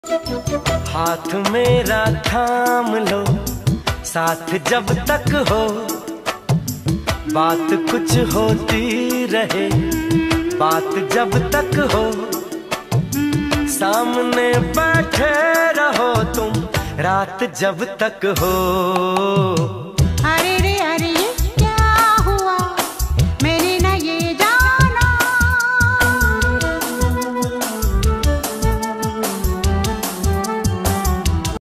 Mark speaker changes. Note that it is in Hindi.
Speaker 1: हाथ मेरा थाम लो, साथ जब तक हो, बात कुछ होती रहे, बात जब तक हो, सामने बैठे रहो तुम, रात जब तक हो।